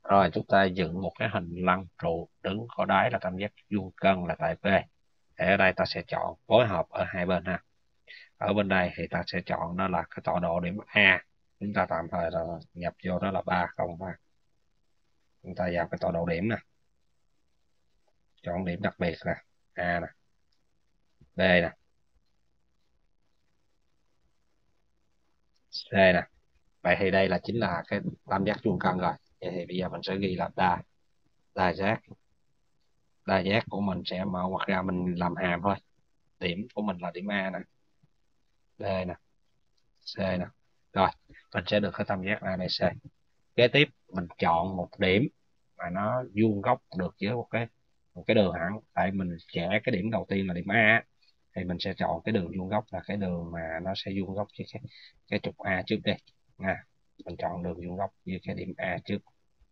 Rồi chúng ta dựng một cái hình lăng trụ đứng có đáy là tam giác vuông cân là tại B. Thì ở đây ta sẽ chọn phối hợp ở hai bên ha. Ở bên đây thì ta sẽ chọn đó là cái tọa độ điểm A. Chúng ta tạm thời là nhập vô đó là 3,3. Chúng ta vào cái tọa độ điểm nè. Chọn điểm đặc biệt nè. A nè. B nè. C nè. Vậy thì đây là chính là cái tam giác vuông cân rồi. Vậy thì bây giờ mình sẽ ghi là đa giác. Đa giác của mình sẽ mở ngoặc ra mình làm hàm thôi. Điểm của mình là điểm A nè. B nè. C nè. Rồi, mình sẽ được cái tam giác ABC. Kế tiếp mình chọn một điểm mà nó vuông góc được với một cái đường thẳng. Tại mình vẽ cái điểm đầu tiên là điểm A thì mình sẽ chọn cái đường vuông góc là cái đường mà nó sẽ vuông góc với cái trục A trước đi. Mình chọn đường vuông góc với cái điểm A trước.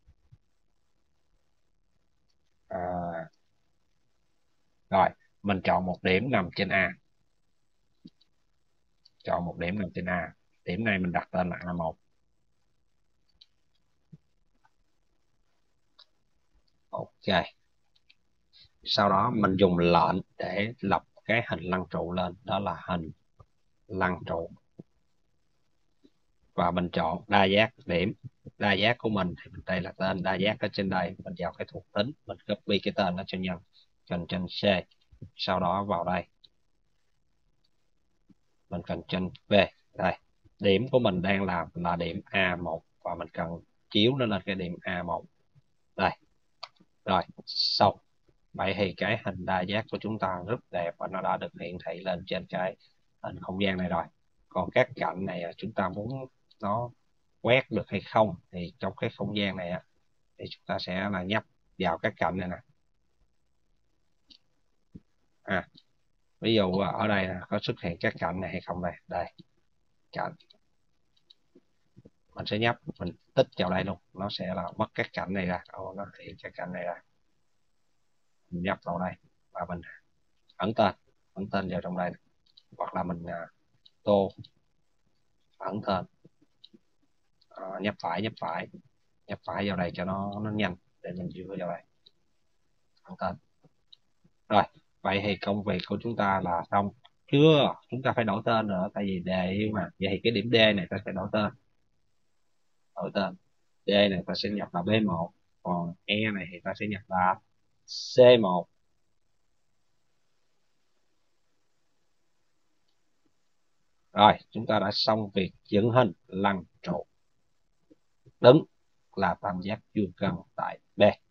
À, rồi, mình chọn một điểm nằm trên A. Chọn một điểm nằm trên A. Điểm này mình đặt tên là A1. Ok. Sau đó mình dùng lệnh để lập cái hình lăng trụ lên, đó là hình lăng trụ. Và mình chọn đa giác điểm. Đa giác của mình thì đây là tên đa giác ở trên đây, mình vào cái thuộc tính mình copy cái tên nó cho nhân, Ctrl C. Sau đó vào đây mình Ctrl V. Đây, điểm của mình đang làm là điểm A1 và mình cần chiếu nó lên cái điểm A1 đây. Rồi xong. Vậy thì cái hình đa giác của chúng ta rất đẹp và nó đã được hiển thị lên trên cái hình không gian này rồi. Còn các cạnh này chúng ta muốn nó quét được hay không thì trong cái không gian này thì chúng ta sẽ là nhấp vào các cạnh này nè. Ví dụ ở đây có xuất hiện các cạnh này hay không đây. Đây, cạnh. Mình sẽ nhấp, mình tích vào đây luôn, nó sẽ là mất các cạnh này ra. Nó hiện các cạnh này ra. Mình nhấp vào đây và mình ẩn tên vào trong đây, hoặc là mình tô ẩn tên. Nhấp phải vào đây cho nó nhanh để mình đưa vào đây ẩn tên. Rồi, vậy thì công việc của chúng ta là xong. Chưa, chúng ta phải đổi tên nữa, tại vì đề mà. Vậy thì cái điểm D này ta sẽ đổi tên. D này ta sẽ nhập là B1, còn E này thì ta sẽ nhập là C1. Rồi, chúng ta đã xong việc dựng hình lăng trụ đứng là tam giác vuông cân tại B.